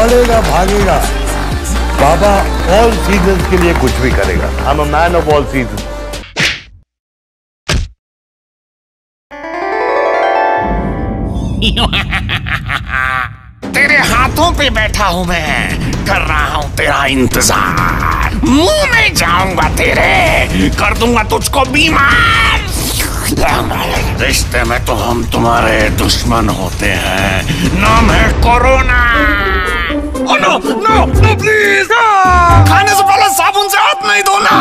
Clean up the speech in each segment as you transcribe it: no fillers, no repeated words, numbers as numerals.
दौड़ेगा, भागेगा। बाबा all seasons के लिए कुछ भी करेगा। I am a man of all seasons. तेरे हाथों पे बैठा हूं मैं, कर रहा हूं तेरा इंतजार। मुंह में जाऊंगा तेरे, कर दूंगा तुझको बीमार। रिश्ते में तो हम तुम्हारे दुश्मन होते हैं। नाम है corona. Oh no no no please, खाने से पहले साबुन से हाथ नहीं धोना।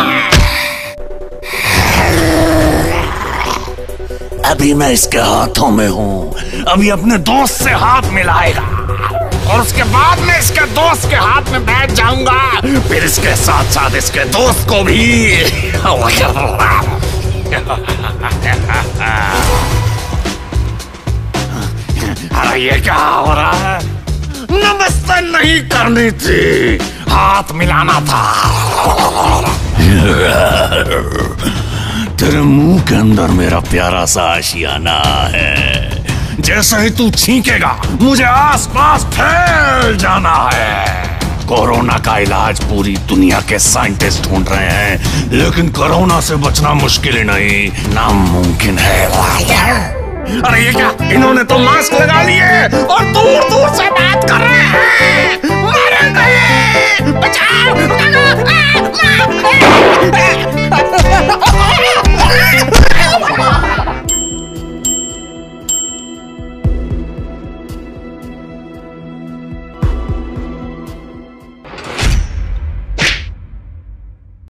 अभी मैं इसके हाथों में हूँ, अभी अपने दोस्त से हाथ मिलाएगा और उसके बाद मैं इसके दोस्त के हाथ में बैठ जाऊंगा, फिर इसके साथ साथ इसके दोस्त को भी। अरे ये क्या हो रहा है? नमस्ते नहीं करनी थी, हाथ मिलाना था। तेरे मुंह के अंदर मेरा प्यारा सा आशियाना है। जैसे ही तू छींकेगा मुझे आसपास फैल जाना है। कोरोना का इलाज पूरी दुनिया के साइंटिस्ट ढूंढ रहे हैं, लेकिन कोरोना से बचना मुश्किल ही नहीं, नामुमकिन है। अरे ये क्या, इन्होंने तो मास्क लगा लिए और दूर दूर से बात कर रहे हैं। मरेंगे, बचाओ।